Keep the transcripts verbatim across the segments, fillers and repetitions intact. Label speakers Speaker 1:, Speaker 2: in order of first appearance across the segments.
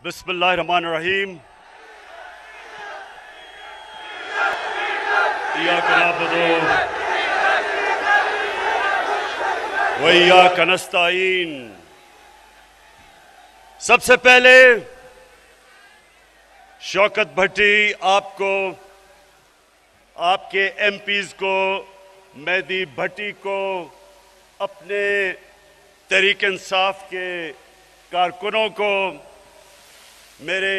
Speaker 1: बिस्मिल्लाहिर्रहमानिर्रहीम। इय्याका नअबुदु व इय्याका नस्तईन। सबसे पहले शौकत भट्टी आपको, आपके एमपीज को, मेहदी भट्टी को, अपने तहरीक इंसाफ के कारकुनों को, मेरे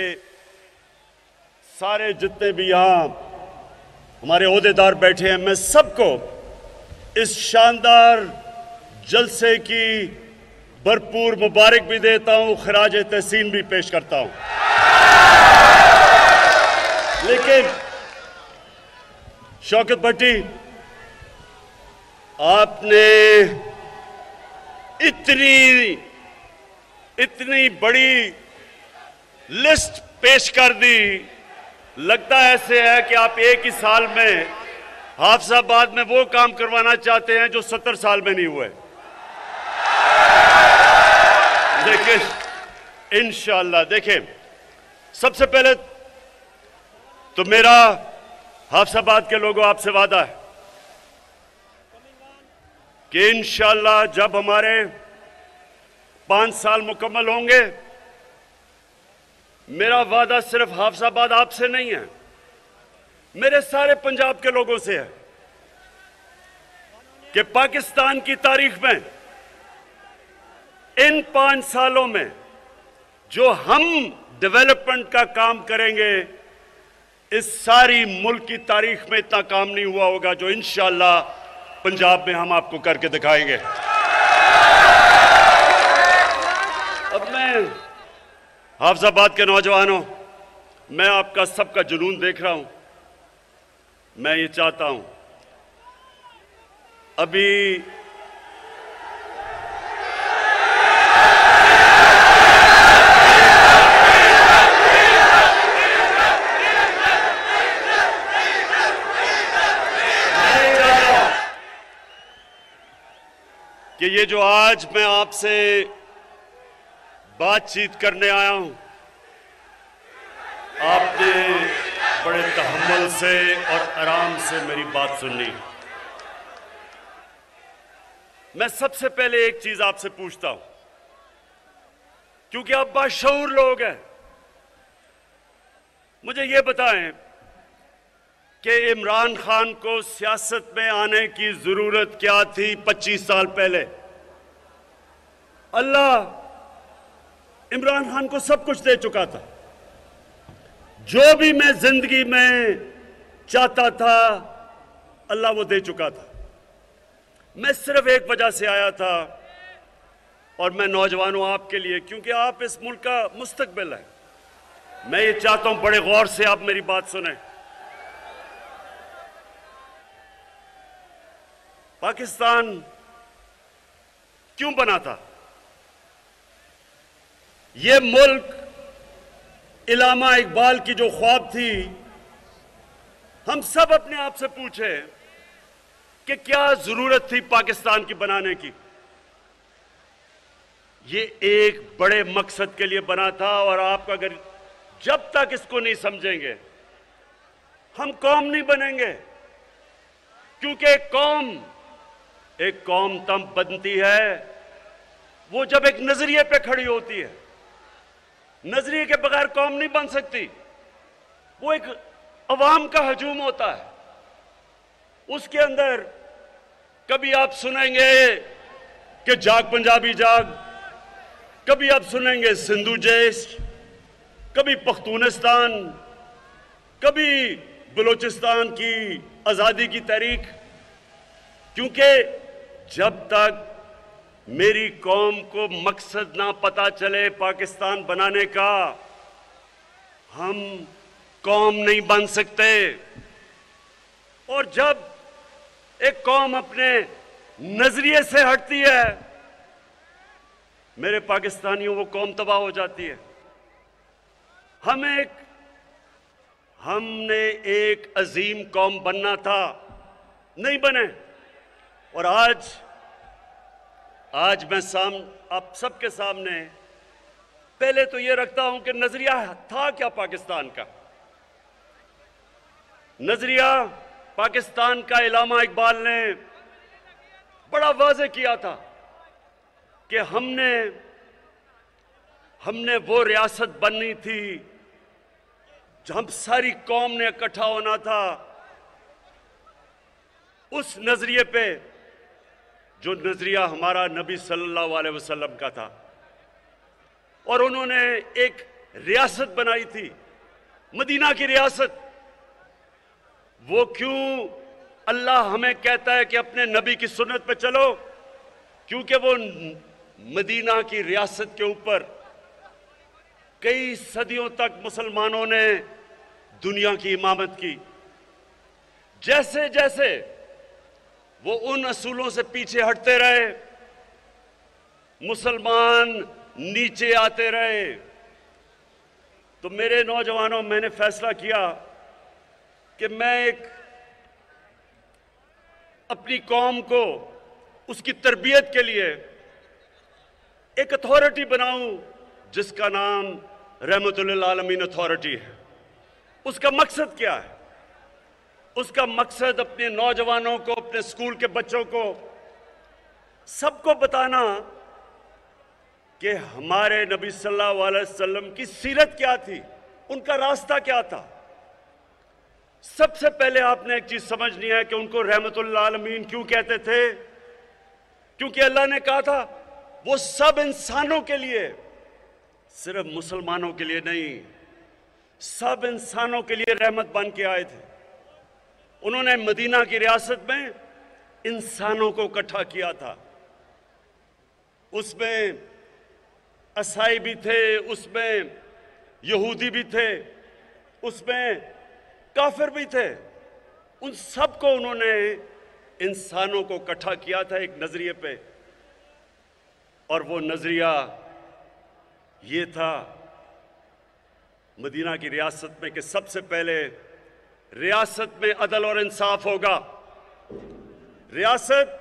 Speaker 1: सारे जितने भी यहाँ हमारे ओहदेदार बैठे हैं, मैं सबको इस शानदार जलसे की भरपूर मुबारक भी देता हूँ, खराज तहसीन भी पेश करता हूँ। लेकिन शौकत भट्टी, आपने इतनी इतनी बड़ी लिस्ट पेश कर दी, लगता ऐसे है कि आप एक ही साल में हाफिजाबाद में वो काम करवाना चाहते हैं जो सत्तर साल में नहीं हुए। देखिए इंशाअल्लाह, देखिए सबसे पहले तो मेरा हाफिजाबाद के लोगों आपसे वादा है कि इंशाअल्लाह जब हमारे पांच साल मुकम्मल होंगे, मेरा वादा सिर्फ हाफिजाबाद आपसे नहीं है, मेरे सारे पंजाब के लोगों से है कि पाकिस्तान की तारीख में इन पांच सालों में जो हम डेवलपमेंट का काम करेंगे, इस सारी मुल्क की तारीख में इतना काम नहीं हुआ होगा जो इंशाअल्लाह पंजाब में हम आपको करके दिखाएंगे। अब मैं हाफिजाबाद के नौजवानों, मैं आपका सबका जुनून देख रहा हूं। मैं ये चाहता हूं, अभी कि ये जो आज मैं आपसे बातचीत करने आया हूं, आपने बड़े तहम्मुल से और आराम से मेरी बात सुननी। मैं सबसे पहले एक चीज आपसे पूछता हूं, क्योंकि आप बाशऊर लोग हैं, मुझे ये बताएं कि इमरान खान को सियासत में आने की जरूरत क्या थी पच्चीस साल पहले? अल्लाह इमरान खान को सब कुछ दे चुका था, जो भी मैं जिंदगी में चाहता था अल्लाह वो दे चुका था। मैं सिर्फ एक वजह से आया था, और मैं नौजवानों आपके लिए, क्योंकि आप इस मुल्क का मुस्तकबिल है, मैं ये चाहता हूं बड़े गौर से आप मेरी बात सुने। पाकिस्तान क्यों बना था? ये मुल्क इलामा इकबाल की जो ख्वाब थी, हम सब अपने आप से पूछे कि क्या जरूरत थी पाकिस्तान की बनाने की? ये एक बड़े मकसद के लिए बना था, और आप अगर जब तक इसको नहीं समझेंगे, हम कौम नहीं बनेंगे। क्योंकि एक कौम एक कौम तब बनती है वो जब एक नजरिए पे खड़ी होती है। नजरिए के बगैर कौम नहीं बन सकती। वो एक अवाम का हजूम होता है, उसके अंदर कभी आप सुनेंगे कि जाग पंजाबी जाग, कभी आप सुनेंगे सिंधु जैश, कभी पख्तूनिस्तान, कभी बलूचिस्तान की आजादी की तहरीक। क्योंकि जब तक मेरी कौम को मकसद ना पता चले पाकिस्तान बनाने का, हम कौम नहीं बन सकते। और जब एक कौम अपने नजरिए से हटती है, मेरे पाकिस्तानियों, वो कौम तबाह हो जाती है। हम एक हमने एक अजीम कौम बनना था, नहीं बने। और आज आज मैं साम आप सबके सामने पहले तो ये रखता हूं कि नजरिया था क्या पाकिस्तान का। नजरिया पाकिस्तान का इल्लामा इकबाल ने बड़ा वाज़ेह किया था कि हमने हमने वो रियासत बननी थी जहां सारी कौम ने इकट्ठा होना था। उस नजरिए पे जो नजरिया हमारा नबी सल्लल्लाहु अलैहि वसल्लम का था, और उन्होंने एक रियासत बनाई थी, मदीना की रियासत। वो क्यों अल्लाह हमें कहता है कि अपने नबी की सुन्नत पे चलो? क्योंकि वो मदीना की रियासत के ऊपर कई सदियों तक मुसलमानों ने दुनिया की इमामत की। जैसे जैसे वो उन असूलों से पीछे हटते रहे, मुसलमान नीचे आते रहे। तो मेरे नौजवानों, मैंने फैसला किया कि मैं एक अपनी कौम को उसकी तरबियत के लिए एक अथॉरिटी बनाऊं जिसका नाम रहमतुल आलमीन अथॉरिटी है। उसका मकसद क्या है? उसका मकसद अपने नौजवानों को, अपने स्कूल के बच्चों को, सबको बताना कि हमारे नबी सल्लल्लाहु अलैहि वसल्लम की सीरत क्या थी, उनका रास्ता क्या था। सबसे पहले आपने एक चीज समझनी है कि उनको रहमतुल आलमीन क्यों कहते थे? क्योंकि अल्लाह ने कहा था वो सब इंसानों के लिए, सिर्फ मुसलमानों के लिए नहीं, सब इंसानों के लिए रहमत बन के आए थे। उन्होंने मदीना की रियासत में इंसानों को इकट्ठा किया था। उसमें ईसाई भी थे, उसमें यहूदी भी थे, उसमें काफिर भी थे। उन सबको उन्होंने इंसानों को इकट्ठा किया था एक नजरिए पे, और वो नजरिया ये था मदीना की रियासत में कि सबसे पहले रियासत में अदल और इंसाफ होगा। रियासत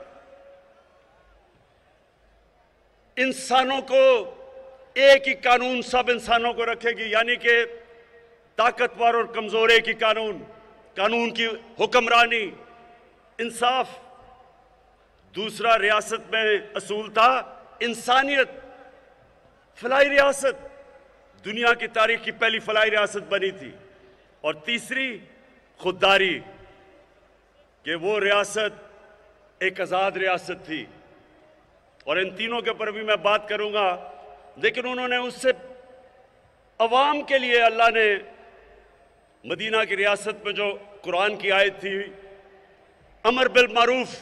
Speaker 1: इंसानों को एक ही कानून सब इंसानों को रखेगी, यानी कि ताकतवर और कमजोर एक ही कानून, कानून की हुक्मरानी, इंसाफ। दूसरा रियासत में असूल था इंसानियत। फलाई रियासत दुनिया की तारीख की पहली फलाई रियासत बनी थी। और तीसरी खुददारी, कि वो रियासत एक आज़ाद रियासत थी। और इन तीनों के ऊपर भी मैं बात करूंगा, लेकिन उन्होंने उससे अवाम के लिए अल्लाह ने मदीना की रियासत में जो कुरान की आयत थी, अमर बिल मारूफ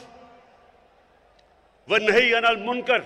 Speaker 1: व नही अनिल मुनकर,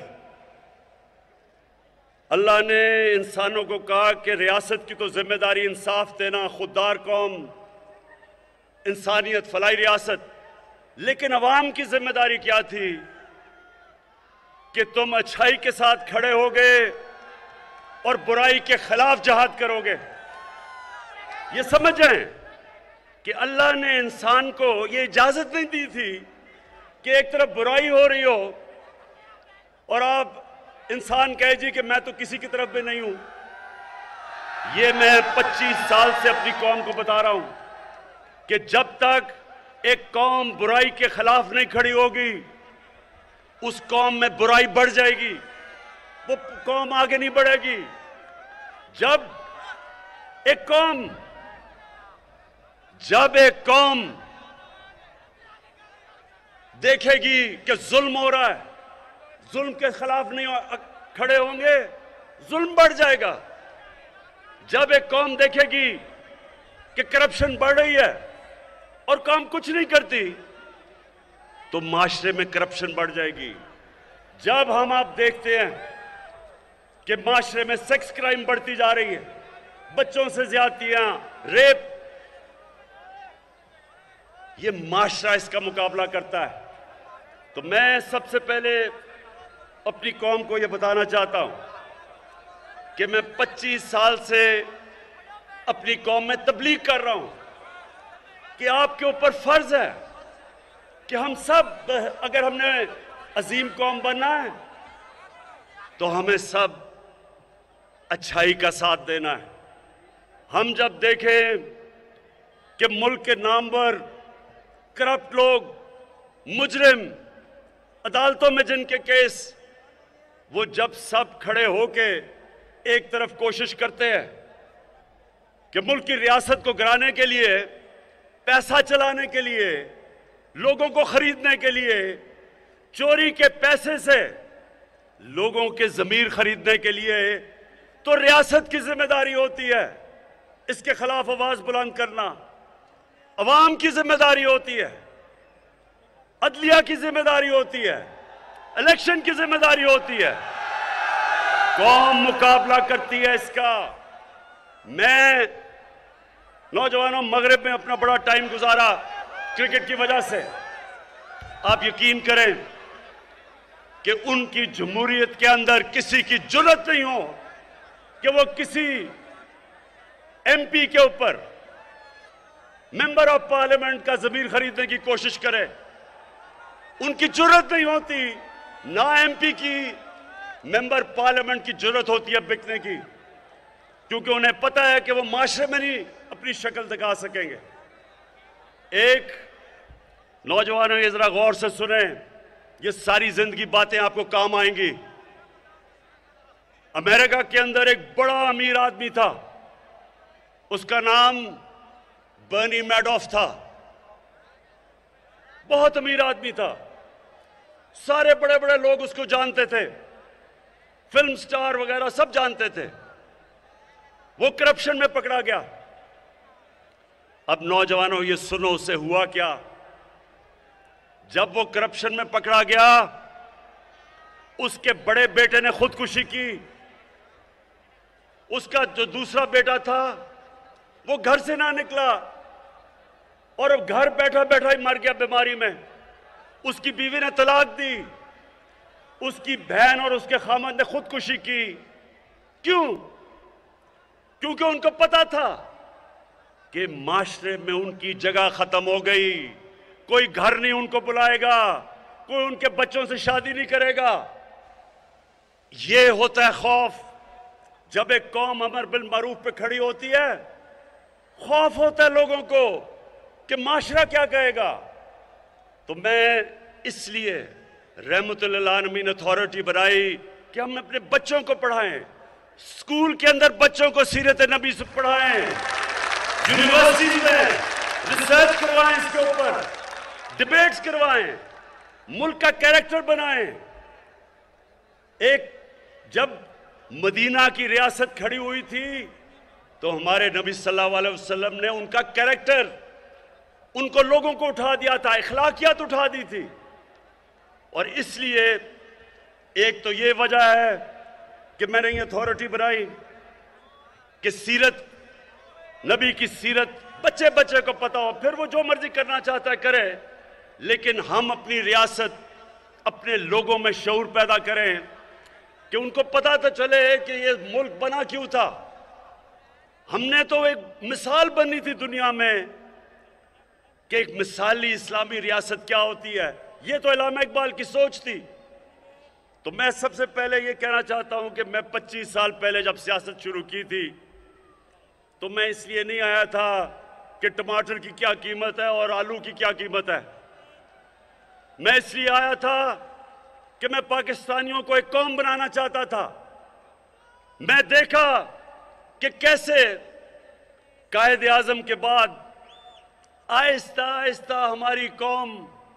Speaker 1: अल्लाह ने इंसानों को कहा कि रियासत की तो जिम्मेदारी इंसाफ देना, खुददार कौम, इंसानियत, फलाई रियासत, लेकिन अवाम की जिम्मेदारी क्या थी कि तुम अच्छाई के साथ खड़े होगे और बुराई के खिलाफ जहाद करोगे। ये समझ जाएं कि अल्लाह ने इंसान को ये इजाजत नहीं दी थी कि एक तरफ बुराई हो रही हो और आप इंसान कहे जी कि मैं तो किसी की तरफ भी नहीं हूं। ये मैं पच्चीस साल से अपनी कौम को बता रहा हूं कि जब तक एक कौम बुराई के खिलाफ नहीं खड़ी होगी, उस कौम में बुराई बढ़ जाएगी, वो कौम आगे नहीं बढ़ेगी। जब एक कौम जब एक कौम देखेगी कि जुल्म हो रहा है, जुल्म के खिलाफ नहीं खड़े होंगे, जुल्म बढ़ जाएगा। जब एक कौम देखेगी कि करप्शन बढ़ रही है और कौम कुछ नहीं करती, तो माशरे में करप्शन बढ़ जाएगी। जब हम आप देखते हैं कि माशरे में सेक्स क्राइम बढ़ती जा रही है, बच्चों से ज्यादतियां, रेप, ये माशरा इसका मुकाबला करता है। तो मैं सबसे पहले अपनी कौम को यह बताना चाहता हूं कि मैं पच्चीस साल से अपनी कौम में तबलीग कर रहा हूं कि आपके ऊपर फर्ज है कि हम सब, अगर हमने अजीम कौम बनना है तो हमें सब अच्छाई का साथ देना है। हम जब देखें कि मुल्क के नामवर करप्ट लोग, मुजरिम, अदालतों में जिनके केस, वो जब सब खड़े होके एक तरफ कोशिश करते हैं कि मुल्क की रियासत को गिराने के लिए, पैसा चलाने के लिए, लोगों को खरीदने के लिए, चोरी के पैसे से लोगों के ज़मीर खरीदने के लिए, तो रियासत की जिम्मेदारी होती है इसके खिलाफ आवाज बुलंद करना, अवाम की जिम्मेदारी होती है, अदलिया की जिम्मेदारी होती है, इलेक्शन की जिम्मेदारी होती है। कौम मुकाबला करती है इसका। मैं नौजवानों मगरिब में अपना बड़ा टाइम गुजारा क्रिकेट की वजह से। आप यकीन करें कि उनकी जमहूरियत के अंदर किसी की जुर्रत नहीं हो कि वो किसी एमपी के ऊपर, मेंबर ऑफ पार्लियामेंट का ज़मीर खरीदने की कोशिश करे। उनकी जुर्रत नहीं होती, ना एमपी की, मेंबर पार्लियामेंट की जुर्रत होती है बिकने की, क्योंकि उन्हें पता है कि वो माशरे में नहीं अपनी शक्ल दिखा सकेंगे। एक नौजवानों ये जरा गौर से सुने, ये सारी जिंदगी बातें आपको काम आएंगी। अमेरिका के अंदर एक बड़ा अमीर आदमी था, उसका नाम बर्नी मैडॉफ था। बहुत अमीर आदमी था, सारे बड़े बड़े लोग उसको जानते थे, फिल्म स्टार वगैरह सब जानते थे। वो करप्शन में पकड़ा गया। अब नौजवानों ये सुनो, उससे हुआ क्या। जब वो करप्शन में पकड़ा गया, उसके बड़े बेटे ने खुदकुशी की। उसका जो दूसरा बेटा था वो घर से ना निकला और अब घर बैठा बैठा ही मर गया बीमारी में। उसकी बीवी ने तलाक दी, उसकी बहन और उसके खामद ने खुदकुशी की। क्यों? क्योंकि उनको पता था कि माशरे में उनकी जगह खत्म हो गई, कोई घर नहीं उनको बुलाएगा, कोई उनके बच्चों से शादी नहीं करेगा। ये होता है खौफ। जब एक कौम अमर बिल मारूफ पे खड़ी होती है, खौफ होता है लोगों को कि माशरा क्या कहेगा। तो मैं इसलिए रहमतुल्लिल आलमीन अथॉरिटी बनाई कि हम अपने बच्चों को पढ़ाएं, स्कूल के अंदर बच्चों को सीरत नबी से पढ़ाएं, यूनिवर्सिटी में रिसर्च करवाएं, इसके ऊपर डिबेट्स करवाएं, मुल्क का कैरेक्टर बनाएं। एक जब मदीना की रियासत खड़ी हुई थी तो हमारे नबी सल्लल्लाहु अलैहि वसल्लम ने उनका कैरेक्टर, उनको लोगों को उठा दिया था, अखलाकियात उठा दी थी। और इसलिए एक तो ये वजह है कि मैंने ये अथॉरिटी बनाई कि सीरत, नबी की सीरत बच्चे बच्चे को पता हो, फिर वो जो मर्जी करना चाहता है करे, लेकिन हम अपनी रियासत, अपने लोगों में शऊर पैदा करें कि उनको पता तो चले कि ये मुल्क बना क्यों था। हमने तो एक मिसाल बनी थी दुनिया में कि एक मिसाली इस्लामी रियासत क्या होती है। ये तो इल्लामा इकबाल की सोच थी। तो मैं सबसे पहले ये कहना चाहता हूं कि मैं पच्चीस साल पहले जब सियासत शुरू की थी तो मैं इसलिए नहीं आया था कि टमाटर की क्या कीमत है और आलू की क्या कीमत है। मैं इसलिए आया था कि मैं पाकिस्तानियों को एक कौम बनाना चाहता था। मैं देखा कि कैसे कायद आज़म के बाद आहिस्ता आहिस्ता हमारी कौम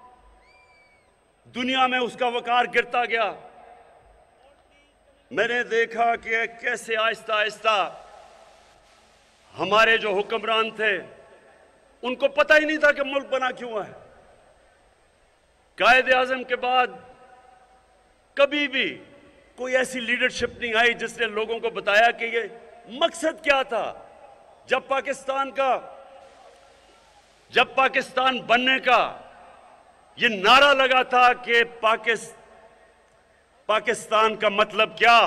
Speaker 1: दुनिया में उसका वकार गिरता गया। मैंने देखा कि कैसे आहिस्ता आहिस्ता हमारे जो हुक्मरान थे उनको पता ही नहीं था कि मुल्क बना क्यों है। कायद आज़म के बाद कभी भी कोई ऐसी लीडरशिप नहीं आई जिसने लोगों को बताया कि ये मकसद क्या था। जब पाकिस्तान का जब पाकिस्तान बनने का ये नारा लगा था कि पाकिस, पाकिस्तान का मतलब क्या,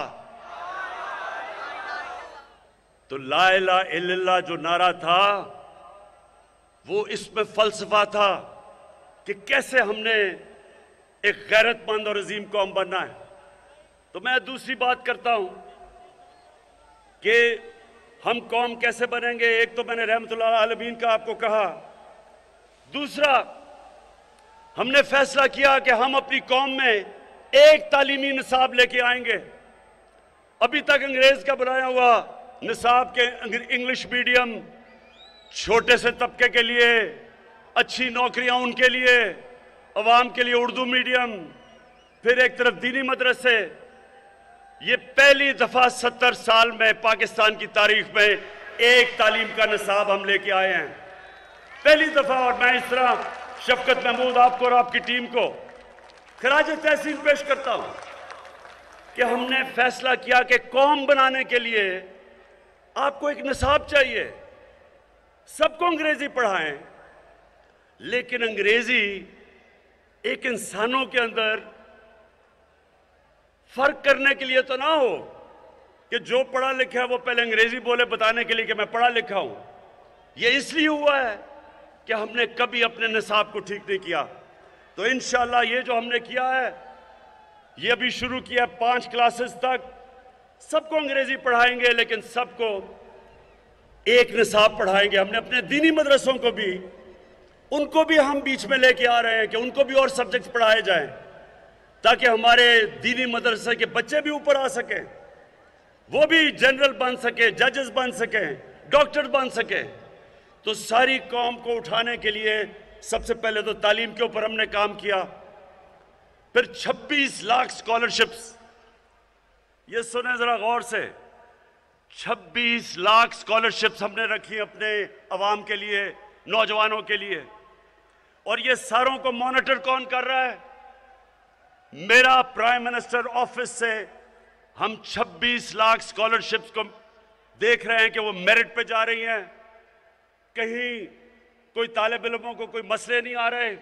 Speaker 1: तो ला इलाहा इल्लल्लाह जो नारा था वो इसमें फलसफा था कि कैसे हमने एक गैरतमंद और अजीम कौम बनना है। तो मैं दूसरी बात करता हूं कि हम कौम कैसे बनेंगे। एक तो मैंने रहमतुल्लाह आलमीन का आपको कहा, दूसरा हमने फैसला किया कि हम अपनी कौम में एक तालीमी निसाब लेके आएंगे। अभी तक अंग्रेज का बनाया हुआ निसाब के इंग्लिश मीडियम छोटे से तबके के लिए, अच्छी नौकरियां उनके लिए, अवाम के लिए उर्दू मीडियम, फिर एक तरफ दीनी मदरसे। ये पहली दफा सत्तर साल में पाकिस्तान की तारीख में एक तालीम का निसाब हम लेके आए हैं, पहली दफा। और मैं इस तरह शफकत महमूद आपको और आपकी टीम को खराज तहसीन पेश करता हूं कि हमने फैसला किया कि कौम बनाने के लिए आपको एक निसाब चाहिए। सबको अंग्रेजी पढ़ाएं, लेकिन अंग्रेजी एक इंसानों के अंदर फर्क करने के लिए तो ना हो कि जो पढ़ा लिखा है वो पहले अंग्रेजी बोले बताने के लिए कि मैं पढ़ा लिखा हूं। यह इसलिए हुआ है कि हमने कभी अपने निसाब को ठीक नहीं किया। तो इंशाअल्लाह ये जो हमने किया है, ये अभी शुरू किया, पांच क्लासेस तक सबको अंग्रेजी पढ़ाएंगे, लेकिन सबको एक निसाब पढ़ाएंगे। हमने अपने दीनी मदरसों को भी, उनको भी हम बीच में लेके आ रहे हैं कि उनको भी और सब्जेक्ट्स पढ़ाए जाएं, ताकि हमारे दीनी मदरसे के बच्चे भी ऊपर आ सकें, वो भी जनरल बन सके, जजेस बन सके, डॉक्टर बन सके। तो सारी कौम को उठाने के लिए सबसे पहले तो तालीम के ऊपर हमने काम किया। फिर छब्बीस लाख स्कॉलरशिप्स, ये सुने जरा गौर से, छब्बीस लाख स्कॉलरशिप्स हमने रखी अपने अवाम के लिए, नौजवानों के लिए। और ये सारों को मॉनिटर कौन कर रहा है? मेरा प्राइम मिनिस्टर ऑफिस से हम छब्बीस लाख स्कॉलरशिप्स को देख रहे हैं कि वो मेरिट पे जा रही हैं। कहीं कोई तालिब इल्मों को कोई मसले नहीं आ रहे।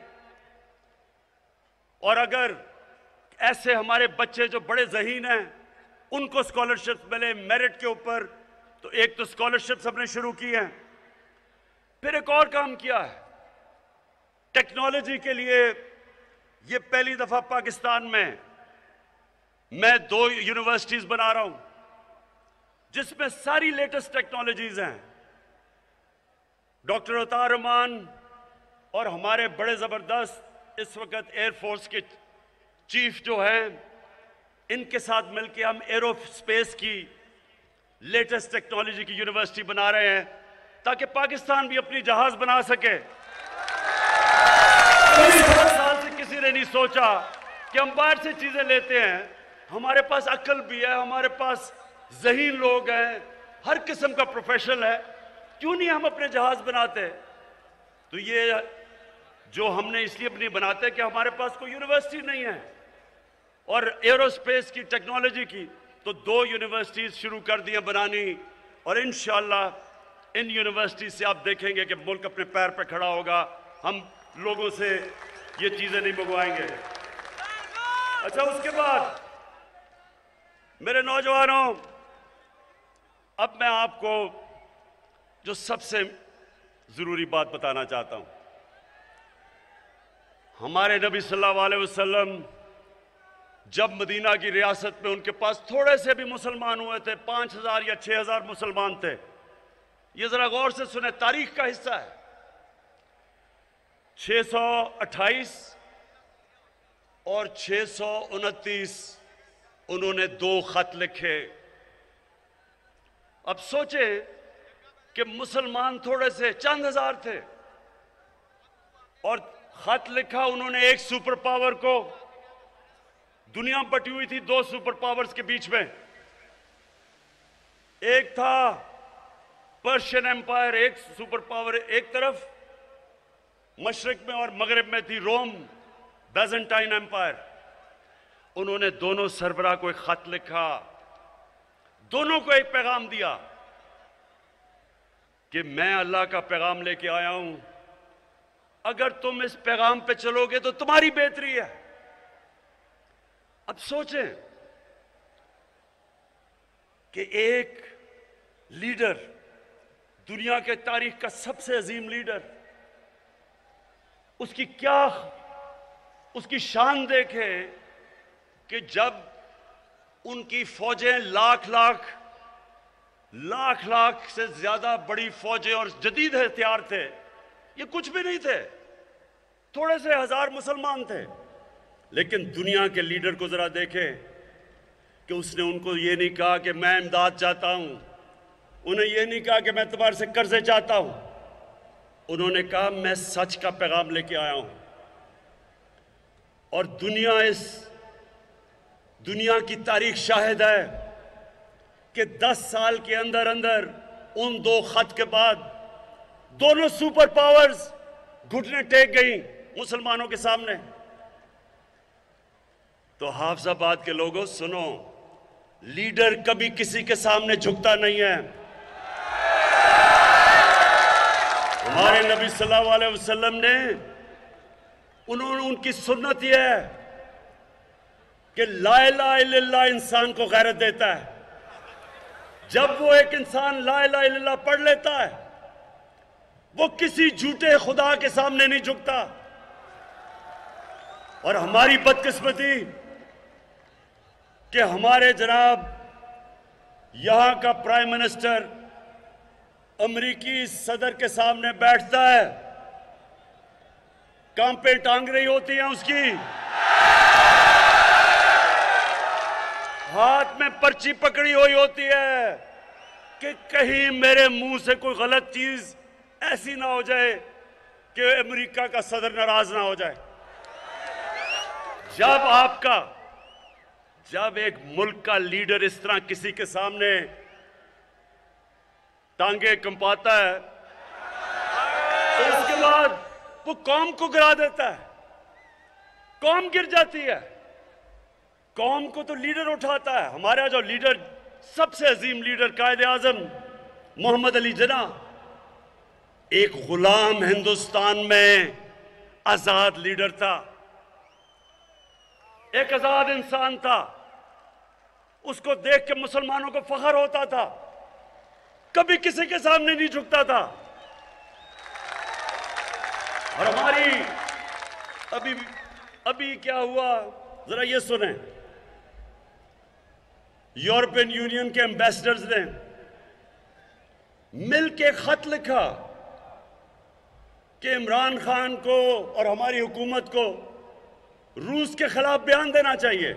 Speaker 1: और अगर ऐसे हमारे बच्चे जो बड़े ज़हीन हैं उनको स्कॉलरशिप्स मिले मेरिट के ऊपर, तो एक तो स्कॉलरशिप्स हमने शुरू की हैं। फिर एक और काम किया है टेक्नोलॉजी के लिए। ये पहली दफा पाकिस्तान में मैं दो यूनिवर्सिटीज बना रहा हूं जिसमें सारी लेटेस्ट टेक्नोलॉजीज हैं। डॉक्टर अतार रहमान और हमारे बड़े जबरदस्त इस वक्त एयरफोर्स के चीफ जो हैं, इनके साथ मिलकर हम एरोस्पेस की लेटेस्ट टेक्नोलॉजी की यूनिवर्सिटी बना रहे हैं, ताकि पाकिस्तान भी अपनी जहाज बना सके। साल से किसी ने नहीं सोचा कि हम बाहर से चीजें लेते हैं। हमारे पास अक्ल भी है, हमारे पास ज़हीन लोग हैं, हर किस्म का प्रोफेशनल है, क्यों नहीं हम अपने जहाज बनाते? तो ये जो हमने इसलिए नहीं बनाते कि हमारे पास कोई यूनिवर्सिटी नहीं है। और एरोस्पेस की टेक्नोलॉजी की तो दो यूनिवर्सिटीज शुरू कर दी बनानी, और इंशाअल्लाह इन यूनिवर्सिटी से आप देखेंगे कि मुल्क अपने पैर पर खड़ा होगा। हम लोगों से ये चीजें नहीं मंगवाएंगे। अच्छा, उसके बाद मेरे नौजवानों, अब मैं आपको जो सबसे जरूरी बात बताना चाहता हूं। हमारे नबी सल्लल्लाहु अलैहि वसल्लम जब मदीना की रियासत में उनके पास थोड़े से भी मुसलमान हुए थे, पांच हजार या छह हजार मुसलमान थे। ये जरा गौर से सुने, तारीख का हिस्सा है। छह सौ अट्ठाईस और छह सौ उनतीस उन्होंने दो खत लिखे। अब सोचें कि मुसलमान थोड़े से चंद हजार थे और खत लिखा उन्होंने एक सुपर पावर को। दुनिया बटी हुई थी दो सुपर पावर्स के बीच में, एक था पर्शियन एम्पायर, एक सुपर पावर एक तरफ मशरिक में, और मगरिब में थी रोम बैजेंटाइन एम्पायर। उन्होंने दोनों सरबराह को एक खत लिखा, दोनों को एक पैगाम दिया कि मैं अल्लाह का पैगाम लेके आया हूं, अगर तुम इस पैगाम पे चलोगे तो तुम्हारी बेहतरी है। अब सोचें कि एक लीडर, दुनिया के तारीख का सबसे अजीम लीडर, उसकी क्या उसकी शान देखें कि जब उनकी फौजें लाख लाख लाख लाख से ज्यादा बड़ी फौजें और जदीद हथियार थे, ये कुछ भी नहीं थे, थोड़े से हजार मुसलमान थे। लेकिन दुनिया के लीडर को जरा देखें कि उसने उनको ये नहीं कहा कि मैं इमदाद चाहता हूं, उन्हें ये नहीं कहा कि मैं तुम्हारे से कर्जे चाहता हूं, उन्होंने कहा मैं सच का पैगाम लेके आया हूं। और दुनिया इस दुनिया की तारीख शाहिद है कि दस साल के अंदर अंदर उन दो खत के बाद दोनों सुपर पावर्स घुटने टेक गई मुसलमानों के सामने। तो हाफिजाबाद के लोगों सुनो, लीडर कभी किसी के सामने झुकता नहीं है। हमारे नबी सल्लल्लाहु अलैहि वसल्लम ने, उन्होंने उनकी सुन्नत यह है कि ला इलाहा इल्लल्लाह इंसान को गैरत देता है। जब वो एक इंसान ला इलाहा इल्लल्लाह पढ़ लेता है, वो किसी झूठे खुदा के सामने नहीं झुकता। और हमारी बदकिस्मती कि हमारे जनाब यहां का प्राइम मिनिस्टर अमेरिकी सदर के सामने बैठता है, कांपे टांग रही होती हैं उसकी, हाथ में पर्ची पकड़ी हुई होती है कि कहीं मेरे मुंह से कोई गलत चीज ऐसी ना हो जाए कि अमेरिका का सदर नाराज ना हो जाए। जब आपका जब एक मुल्क का लीडर इस तरह किसी के सामने टांगे कंपाता है, तो उसके बाद वो कौम को गिरा देता है, कौम गिर जाती है। कौम को तो लीडर उठाता है। हमारा जो लीडर, सबसे अजीम लीडर कायदे आजम मोहम्मद अली जिन्ना, एक गुलाम हिंदुस्तान में आजाद लीडर था, एक आजाद इंसान था। उसको देख के मुसलमानों को फख्र होता था, कभी किसी के सामने नहीं झुकता था। और हमारी अभी अभी क्या हुआ जरा ये सुने। यूरोपियन यूनियन के एम्बेसडर्स ने मिल के खत लिखा कि इमरान खान को और हमारी हुकूमत को रूस के खिलाफ बयान देना चाहिए।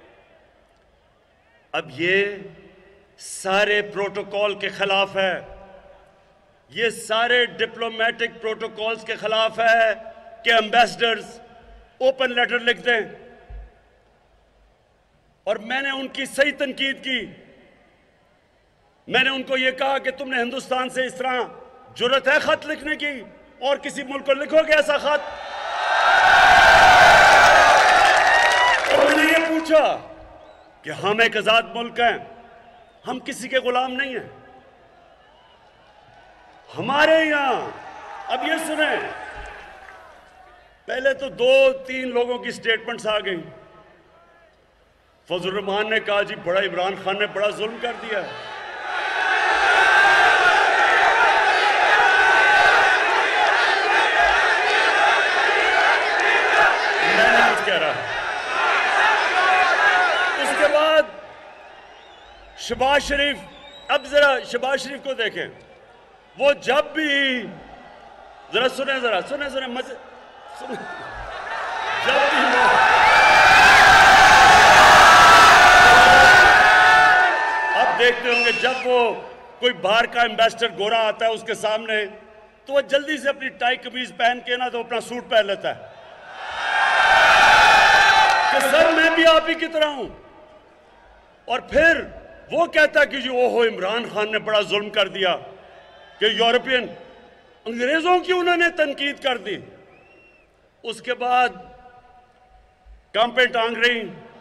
Speaker 1: अब ये सारे प्रोटोकॉल के खिलाफ है, ये सारे डिप्लोमेटिक प्रोटोकॉल्स के खिलाफ है कि एम्बेसडर्स ओपन लेटर लिख दें। और मैंने उनकी सही तनकीद की। मैंने उनको यह कहा कि तुमने हिंदुस्तान से इस तरह जुर्रत है खत लिखने की, और किसी मुल्क को लिखोगे ऐसा खत? और मैंने ये पूछा कि हम एक आजाद मुल्क हैं, हम किसी के गुलाम नहीं हैं। हमारे यहां अब ये सुने, पहले तो दो तीन लोगों की स्टेटमेंट्स आ गई। फजल रहमान ने कहा जी बड़ा इमरान खान ने बड़ा जुल्म कर दिया। मैं नहीं कुछ कह रहा। उसके बाद शहबाज शरीफ, अब जरा शहबाज शरीफ को देखें, वो जब भी, जरा सुने जरा सुने सुने मजे सुने, जब भी अब देखते होंगे जब वो कोई बाहर का एम्बेसडर गोरा आता है उसके सामने, तो वो जल्दी से अपनी टाई कमीज पहन के ना तो अपना सूट पहन लेता है कि सर मैं भी आप ही की तरह हूं। और फिर वो कहता कि जी ओहो इमरान खान ने बड़ा जुल्म कर दिया कि यूरोपियन अंग्रेजों की उन्होंने तनकीद कर दी। उसके बाद कांपे टांग रही,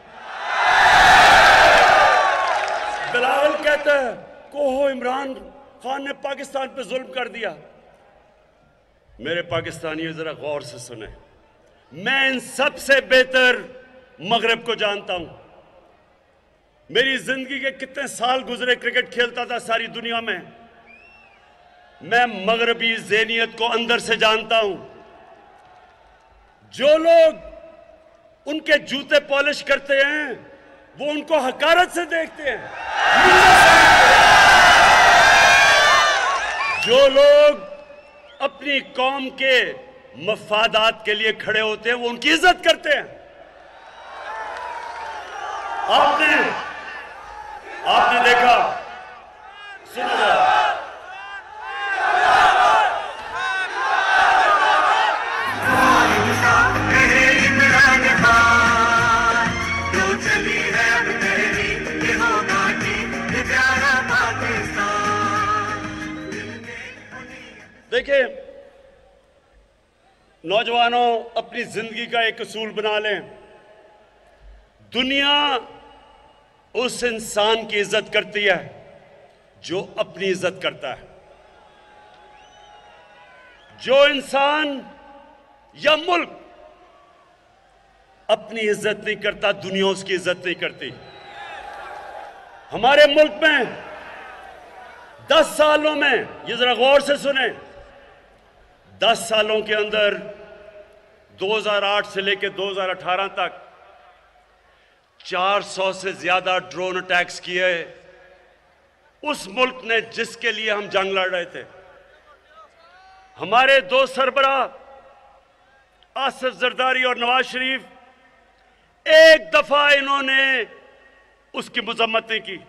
Speaker 1: बिलावल कहता है कि ओहो इमरान खान ने पाकिस्तान पे जुल्म कर दिया। मेरे पाकिस्तानियों जरा गौर से सुने, मैं इन सबसे बेहतर मगरब को जानता हूं। मेरी जिंदगी के कितने साल गुजरे, क्रिकेट खेलता था सारी दुनिया में। मैं मगरबी ज़हनियत को अंदर से जानता हूं। जो लोग उनके जूते पॉलिश करते हैं वो उनको हकारत से देखते हैं। जो लोग अपनी कौम के मफादात के लिए खड़े होते हैं वो उनकी इज्जत करते हैं। आपने आपने देखा, सुनो, देखिए नौजवानों, अपनी जिंदगी का एक असूल बना लें। दुनिया उस इंसान की इज्जत करती है जो अपनी इज्जत करता है। जो इंसान या मुल्क अपनी इज्जत नहीं करता, दुनिया उसकी इज्जत नहीं करती। हमारे मुल्क में दस सालों में, ये जरा गौर से सुने, दस सालों के अंदर दो हज़ार आठ से लेकर दो हज़ार अठारह तक चार सौ से ज्यादा ड्रोन अटैक्स किए उस मुल्क ने जिसके लिए हम जंग लड़ रहे थे। हमारे दो सरबराह आसिफ जरदारी और नवाज शरीफ, एक दफा इन्होंने उसकी मजम्मत नहीं की।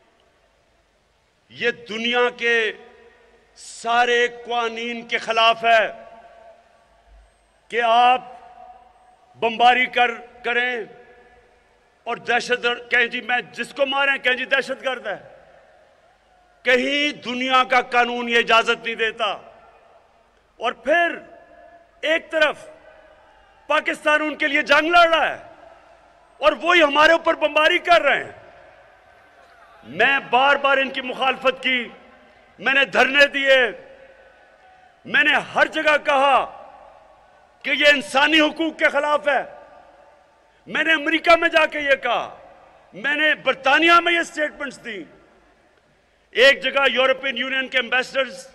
Speaker 1: ये दुनिया के सारे कानून के खिलाफ है कि आप बमबारी कर करें और दहशतगर्द कहें जी मैं जिसको मारें कहें जी दहशतगर्द है। कहीं दुनिया का कानून ये इजाजत नहीं देता। और फिर एक तरफ पाकिस्तान उनके लिए जंग लड़ रहा है और वही हमारे ऊपर बमबारी कर रहे हैं। मैं बार बार इनकी मुखालफत की, मैंने धरने दिए, मैंने हर जगह कहा कि ये इंसानी हुकूक के खिलाफ है। मैंने अमेरिका में जाके ये कहा, मैंने बरतानिया में ये स्टेटमेंट्स दी। एक जगह यूरोपियन यूनियन के एम्बेसडर्स,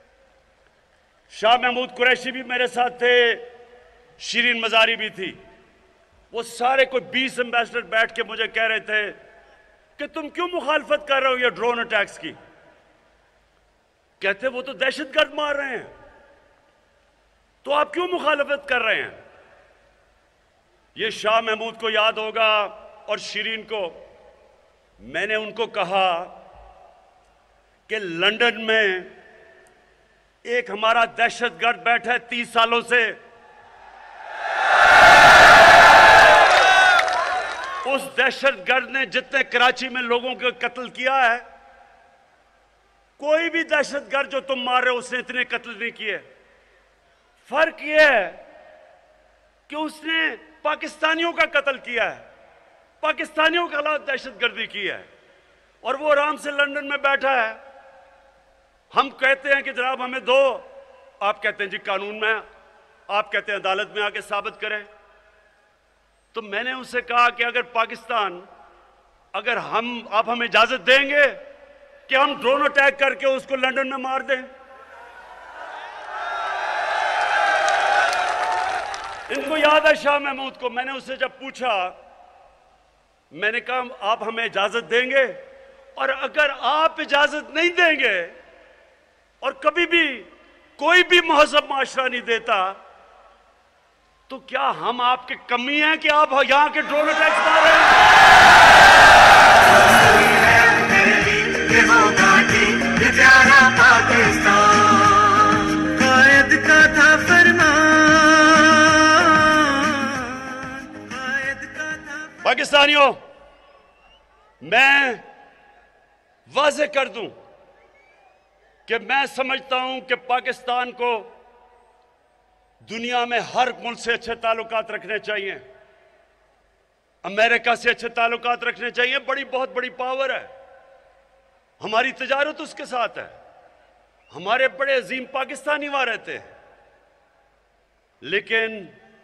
Speaker 1: शाह महमूद कुरैशी भी मेरे साथ थे, शिरीन मजारी भी थी। वो सारे कोई बीस एम्बेसडर बैठ के मुझे कह रहे थे कि तुम क्यों मुखालफत कर रहे हो ये ड्रोन अटैक्स की। कहते वो तो दहशतगर्द मार रहे हैं, तो आप क्यों मुखालफत कर रहे हैं। ये शाह महमूद को याद होगा और शिरीन को। मैंने उनको कहा कि लंदन में एक हमारा दहशतगर्द बैठा है तीस सालों से, उस दहशतगर्द ने जितने कराची में लोगों को कत्ल किया है, कोई भी दहशतगर्द जो तुम मार रहे हो उसने इतने कत्ल नहीं किए। फर्क यह है कि उसने पाकिस्तानियों का कत्ल किया है, पाकिस्तानियों के खिलाफ दहशतगर्दी की है, और वो आराम से लंदन में बैठा है। हम कहते हैं कि जनाब हमें दो, आप कहते हैं जी कानून में, आप कहते हैं अदालत में आके साबित करें। तो मैंने उससे कहा कि अगर पाकिस्तान, अगर हम आप हमें इजाजत देंगे कि हम ड्रोन अटैक करके उसको लंदन में मार दें। इनको याद है शाह महमूद को। मैंने उससे जब पूछा, मैंने कहा आप हमें इजाजत देंगे, और अगर आप इजाजत नहीं देंगे और कभी भी कोई भी महजब माशरा नहीं देता, तो क्या हम आपके कमी हैं कि आप यहां के ड्रोन अटैक्स मार रहे हैं? पाकिस्तानियों, मैं वाज़ेह कर दूं कि मैं समझता हूं कि पाकिस्तान को दुनिया में हर मुल्क से अच्छे ताल्लुकात रखने चाहिए। अमेरिका से अच्छे ताल्लुकात रखने चाहिए। बड़ी बहुत बड़ी पावर है, हमारी तिजारत उसके साथ है। हमारे बड़े अजीम पाकिस्तानी वहां रहते हैं। लेकिन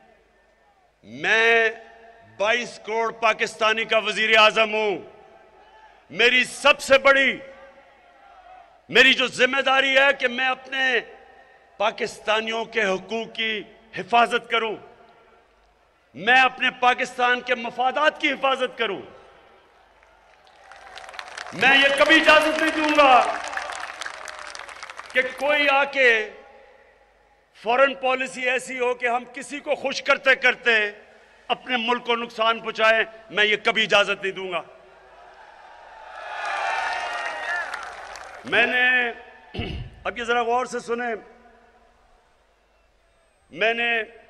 Speaker 1: मैं बाईस करोड़ पाकिस्तानी का वजीर आजम हूं। मेरी सबसे बड़ी मेरी जो जिम्मेदारी है कि मैं अपने पाकिस्तानियों के हुकूक की हिफाजत करूं, मैं अपने पाकिस्तान के मफादात की हिफाजत करूं। मैं ये कभी इजाजत नहीं दूंगा कि कोई आके फॉरेन पॉलिसी ऐसी हो कि हम किसी को खुश करते करते अपने मुल्क को नुकसान पहुंचाएं, मैं ये कभी इजाजत नहीं दूंगा। मैंने अब ये जरा गौर से सुने, मैंने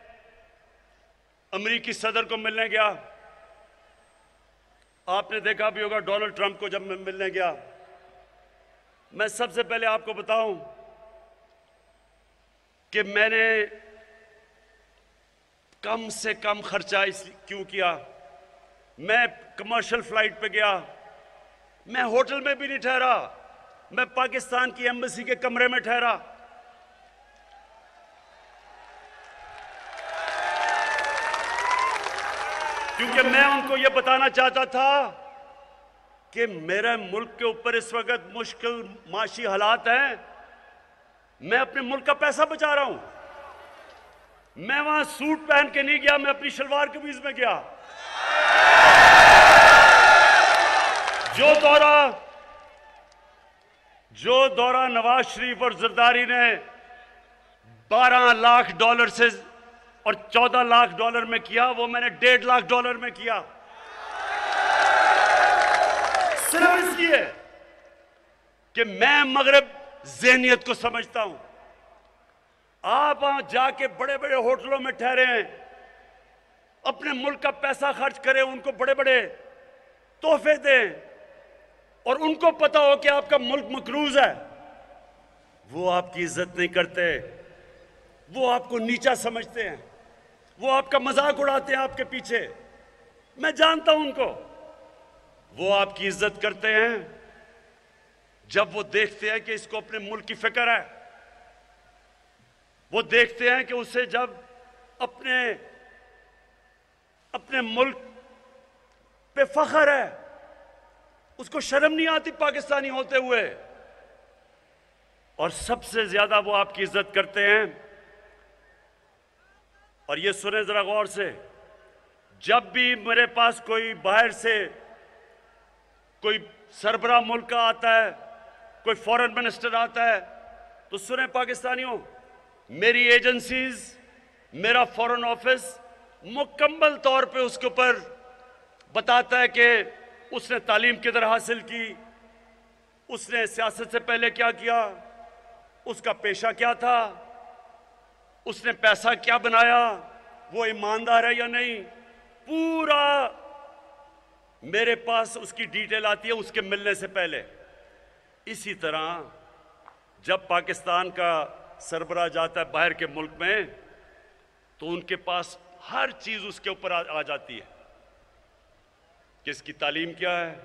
Speaker 1: अमेरिकी सदर को मिलने गया, आपने देखा भी होगा डोनाल्ड ट्रंप को जब मैं मिलने गया, मैं सबसे पहले आपको बताऊं कि मैंने कम से कम खर्चा इस क्यों किया। मैं कमर्शियल फ्लाइट पे गया, मैं होटल में भी नहीं ठहरा, मैं पाकिस्तान की एम्बेसी के कमरे में ठहरा। क्योंकि मैं उनको यह बताना चाहता था कि मेरे मुल्क के ऊपर इस वक्त मुश्किल माशी हालात हैं, मैं अपने मुल्क का पैसा बचा रहा हूं। मैं वहां सूट पहन के नहीं गया, मैं अपनी शलवार कमीज में गया। जो दौरा जो दौरा नवाज शरीफ और जरदारी ने बारह लाख डॉलर से और चौदह लाख डॉलर में किया, वो मैंने डेढ़ लाख डॉलर में किया, सिर्फ इसलिए कि मैं मगरब ज़हनियत को समझता हूं। आप वहां जाके बड़े बड़े होटलों में ठहरे हैं, अपने मुल्क का पैसा खर्च करें, उनको बड़े बड़े तोहफे दें, और उनको पता हो कि आपका मुल्क मकरूज है, वो आपकी इज्जत नहीं करते, वो आपको नीचा समझते हैं, वो आपका मजाक उड़ाते हैं आपके पीछे। मैं जानता हूं उनको। वो आपकी इज्जत करते हैं जब वो देखते हैं कि इसको अपने मुल्क की फिक्र है। वो देखते हैं कि उसे जब अपने अपने मुल्क पे फख्र है, उसको शर्म नहीं आती पाकिस्तानी होते हुए। और सबसे ज्यादा वो आपकी इज्जत करते हैं। और ये सुने जरा गौर से, जब भी मेरे पास कोई बाहर से कोई सरबरा मुल्क का आता है, कोई फॉरेन मिनिस्टर आता है, तो सुने पाकिस्तानियों, मेरी एजेंसीज, मेरा फॉरेन ऑफिस मुकम्मल तौर पे उसके ऊपर बताता है कि उसने तालीम किधर हासिल की, उसने सियासत से पहले क्या किया, उसका पेशा क्या था, उसने पैसा क्या बनाया, वो ईमानदार है या नहीं, पूरा मेरे पास उसकी डिटेल आती है उसके मिलने से पहले। इसी तरह जब पाकिस्तान का सरबराह जाता है बाहर के मुल्क में, तो उनके पास हर चीज उसके ऊपर आ, आ जाती है कि इसकी तालीम क्या है,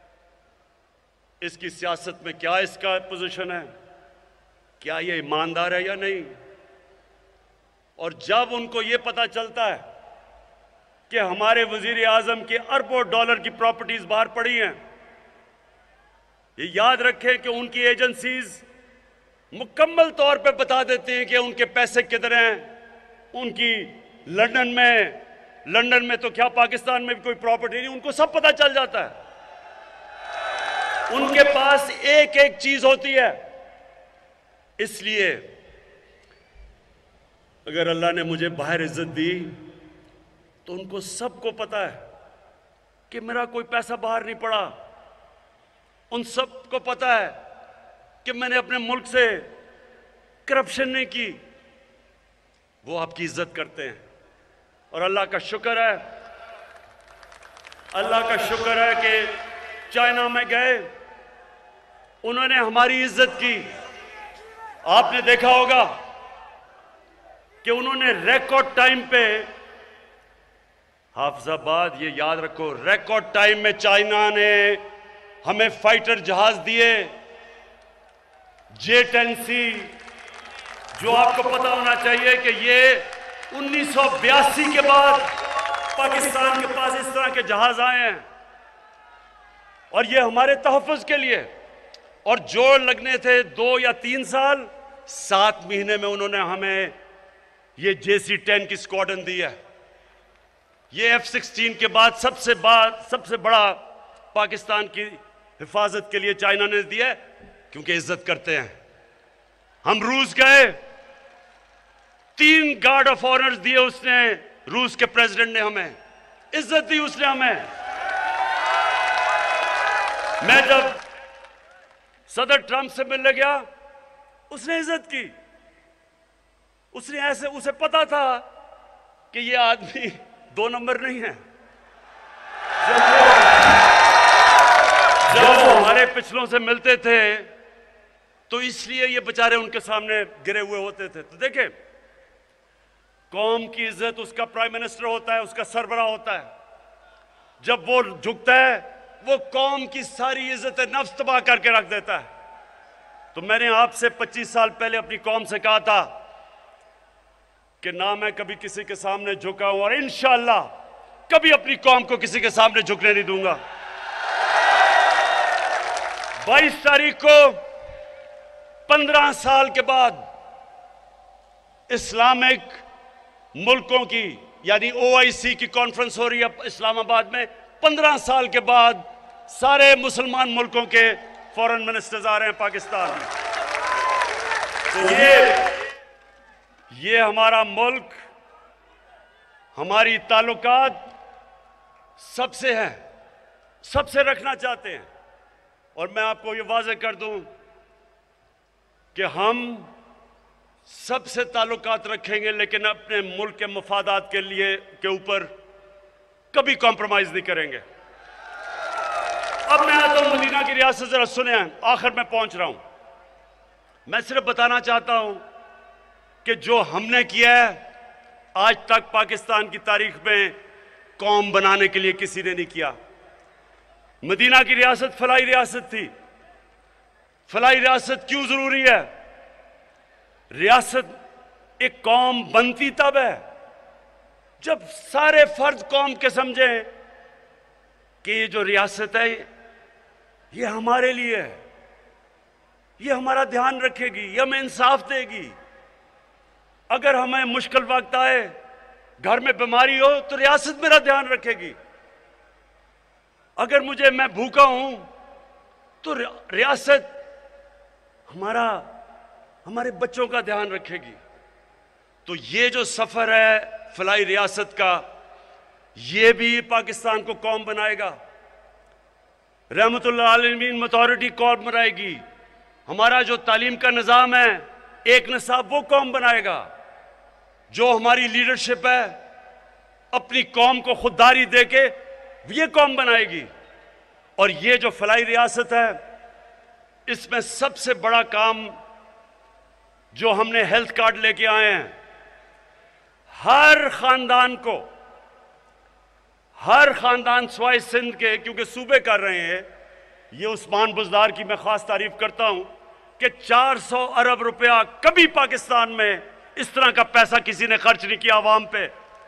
Speaker 1: इसकी सियासत में क्या इसका पोजीशन है, क्या ये ईमानदार है या नहीं। और जब उनको ये पता चलता है कि हमारे वजीर आजम की अरबों डॉलर की प्रॉपर्टीज बाहर पड़ी हैं, ये याद रखें कि उनकी एजेंसीज मुकम्मल तौर पे बता देती हैं कि उनके पैसे किधर हैं। उनकी लंदन में लंदन में तो क्या पाकिस्तान में भी कोई प्रॉपर्टी नहीं, उनको सब पता चल जाता है। उनके पास एक एक चीज होती है। इसलिए अगर अल्लाह ने मुझे बाहर इज्जत दी तो उनको सबको पता है कि मेरा कोई पैसा बाहर नहीं पड़ा। उन सबको पता है कि मैंने अपने मुल्क से करप्शन नहीं की। वो आपकी इज्जत करते हैं। और अल्लाह का शुक्र है, अल्लाह का शुक्र है कि चाइना में गए, उन्होंने हमारी इज्जत की। आपने देखा होगा कि उन्होंने रिकॉर्ड टाइम पे, हाफिजाबाद ये याद रखो, रिकॉर्ड टाइम में चाइना ने हमें फाइटर जहाज दिए, जे टेन सी, जो आपको पता होना चाहिए कि ये उन्नीस सौ बयासी के बाद पाकिस्तान के पास इस तरह के जहाज आए हैं, और ये हमारे तहफ़्फ़ुज़ के लिए। और जोड़ लगने थे दो या तीन साल, सात महीने में उन्होंने हमें ये जे सी टेन की स्क्वाड्रन दी है। ये एफ सिक्सटीन के बाद सबसे बाद सबसे बड़ा पाकिस्तान की हिफाजत के लिए चाइना ने दिया है, क्योंकि इज्जत करते हैं। हम रूस गए, तीन गार्ड ऑफ ऑनर्स दिए उसने, रूस के प्रेसिडेंट ने हमें इज्जत दी, उसने हमें। मैं जब सदर ट्रंप से मिलने गया, उसने इज्जत की। उसने ऐसे, उसे पता था कि ये आदमी दो नंबर नहीं है। जब वो, जब वो हमारे पिछलों से मिलते थे तो इसलिए ये बेचारे उनके सामने गिरे हुए होते थे। तो देखें, कौम की इज्जत उसका प्राइम मिनिस्टर होता है, उसका सरबराह होता है। जब वो झुकता है, वो कौम की सारी इज्जत नफ्स तबाह करके रख देता है। तो मैंने आपसे पच्चीस साल पहले अपनी कौम से कहा था कि ना मैं कभी किसी के सामने झुका हूं और इंशाअल्लाह कभी अपनी कौम को किसी के सामने झुकने नहीं दूंगा। बाईस तारीख को पंद्रह साल के बाद इस्लामिक मुल्कों की यानी ओआईसी की कॉन्फ्रेंस हो रही है इस्लामाबाद में। पंद्रह साल के बाद सारे मुसलमान मुल्कों के फॉरेन मिनिस्टर्स आ रहे हैं पाकिस्तान में। तो ये ये हमारा मुल्क, हमारी ताल्लुकात सबसे है, सबसे रखना चाहते हैं। और मैं आपको ये वाज़ेह कर दूं कि हम सबसे ताल्लुकात रखेंगे, लेकिन अपने मुल्क के मफादात के लिए के ऊपर कभी कॉम्प्रोमाइज नहीं करेंगे। अब मैं आता हूं मदीना की रियासत, जरा सुने, आखिर में पहुंच रहा हूं। मैं सिर्फ बताना चाहता हूं कि जो हमने किया है आज तक पाकिस्तान की तारीख में कौम बनाने के लिए किसी ने नहीं किया। मदीना की रियासत फलाई रियासत थी। फलाई रियासत क्यों जरूरी है? रियासत एक कौम बनती तब है जब सारे फर्द कौम के समझें कि ये जो रियासत है ये हमारे लिए है, ये हमारा ध्यान रखेगी, ये हमें इंसाफ देगी। अगर हमें मुश्किल वक्त आए, घर में बीमारी हो, तो रियासत मेरा ध्यान रखेगी। अगर मुझे मैं भूखा हूं तो रियासत हमारा हमारे बच्चों का ध्यान रखेगी। तो ये जो सफर है फलाई रियासत का, ये भी पाकिस्तान को कौम बनाएगा। रहमतुल्लाह आलमीन अथॉरिटी कौम बनाएगी। हमारा जो तालीम का निज़ाम है, एक निसाब, वो कौम बनाएगा। जो हमारी लीडरशिप है, अपनी कौम को खुददारी देके ये कौम बनाएगी। और ये जो फलाई रियासत है, इसमें सबसे बड़ा काम जो हमने हेल्थ कार्ड लेके आए हैं, हर खानदान को, हर खानदान स्वाय सिंध के, क्योंकि सूबे कर रहे हैं, ये उस्मान बुज़दार की मैं खास तारीफ करता हूं कि चार सौ अरब रुपया कभी पाकिस्तान में इस तरह का पैसा किसी ने खर्च नहीं किया आवाम पे।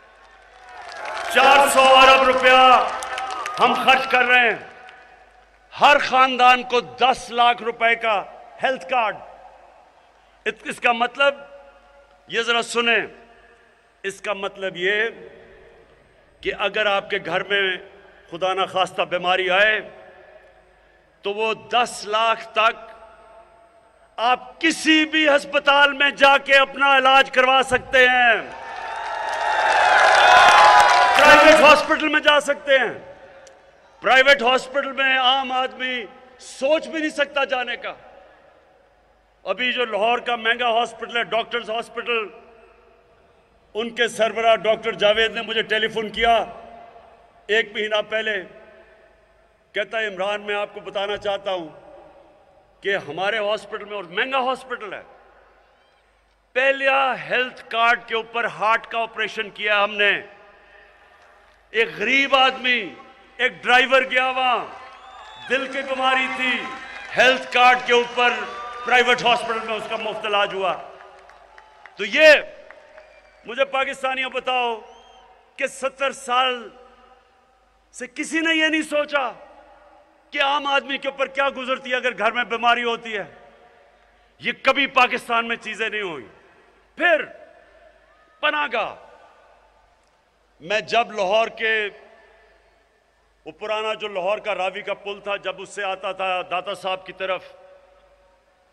Speaker 1: चार सौ अरब रुपया हम खर्च कर रहे हैं। हर खानदान को दस लाख रुपए का हेल्थ कार्ड। इसका मतलब ये जरा सुने, इसका मतलब ये कि अगर आपके घर में खुदा ना खास्ता बीमारी आए तो वो दस लाख तक आप किसी भी अस्पताल में जाके अपना इलाज करवा सकते हैं। प्राइवेट हॉस्पिटल में जा सकते हैं। प्राइवेट हॉस्पिटल में आम आदमी सोच भी नहीं सकता जाने का। अभी जो लाहौर का महंगा हॉस्पिटल है, डॉक्टर्स हॉस्पिटल, उनके सरबराह डॉक्टर जावेद ने मुझे टेलीफोन किया एक महीना पहले। कहता है, इमरान, मैं आपको बताना चाहता हूं कि हमारे हॉस्पिटल में, और महंगा हॉस्पिटल है, पहला हेल्थ कार्ड के ऊपर हार्ट का ऑपरेशन किया हमने। एक गरीब आदमी, एक ड्राइवर गया वहां, दिल की बीमारी थी, हेल्थ कार्ड के ऊपर प्राइवेट हॉस्पिटल में उसका मुफ्त इलाज हुआ। तो ये मुझे पाकिस्तानियों बताओ कि सत्तर साल से किसी ने ये नहीं सोचा कि आम आदमी के ऊपर क्या गुजरती है अगर घर में बीमारी होती है। ये कभी पाकिस्तान में चीजें नहीं हुई। फिर पनाहगाह, मैं जब लाहौर के, वो पुराना जो लाहौर का रावी का पुल था, जब उससे आता था दाता साहब की तरफ,